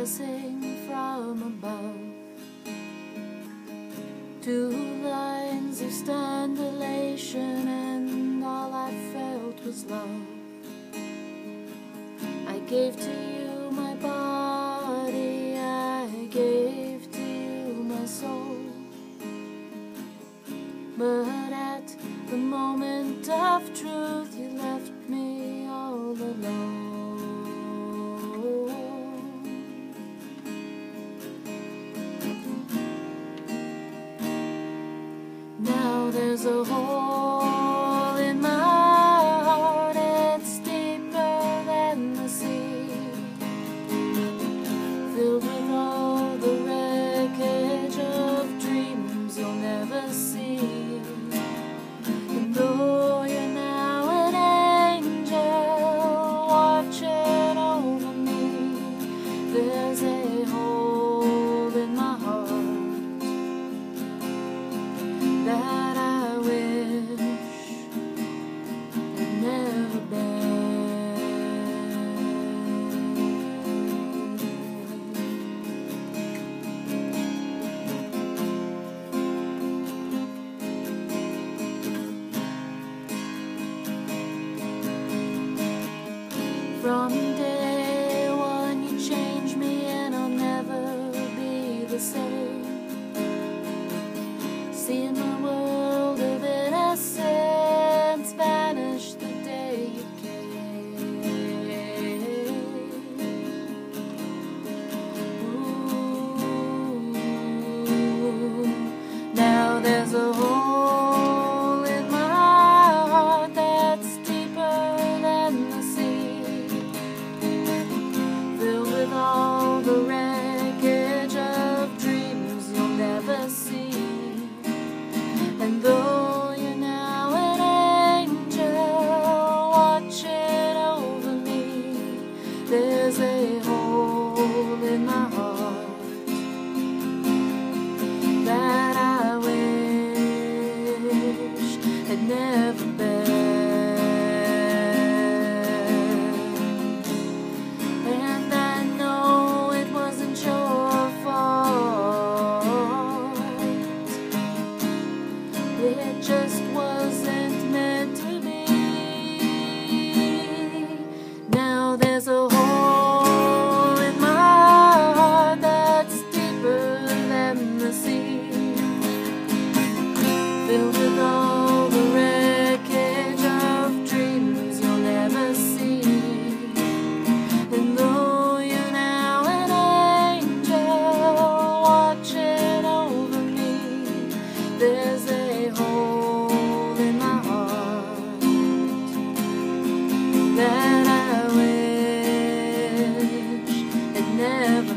blessing from above. 2 lines of stunned elation, and all I felt was love. I gave to you my body, I gave to you my soul. But at the moment of truth, you left me all alone. Now there's a hole in my heart, it's deeper than the sea, filled with all the wreckage of dreams you'll never see. And though you're now an angel watching over me, there's a hole in my heart that I wish had never been. From day one you changed me, and I'll never be the same. Seeing my world of innocence vanish the day you came. Ooh. Now there's a hole in my heart that's deeper than the sea, filled with all the wreckage of dreams you'll never see. And though you're now an angel watching over me, there's a hole in my heart that I wish had never been. And I know it wasn't your fault, it just wasn't meant to be. Now there's a hole in my heart that's deeper than the sea, filled with all the wreckage of dreams you'll never see. And though you're now an angel watching over me, there's a hole in my heart that I wish had never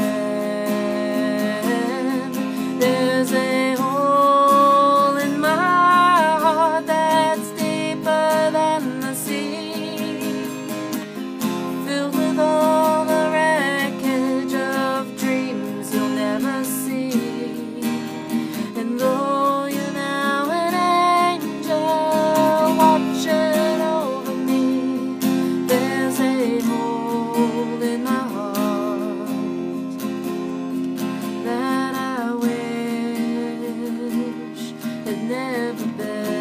been. There's a hole in my heart that's deeper than the sea, filled with all the wreckage of dreams you'll never see. And though you're now an angel watching over me, there's a hole in my heart that I wish had never been.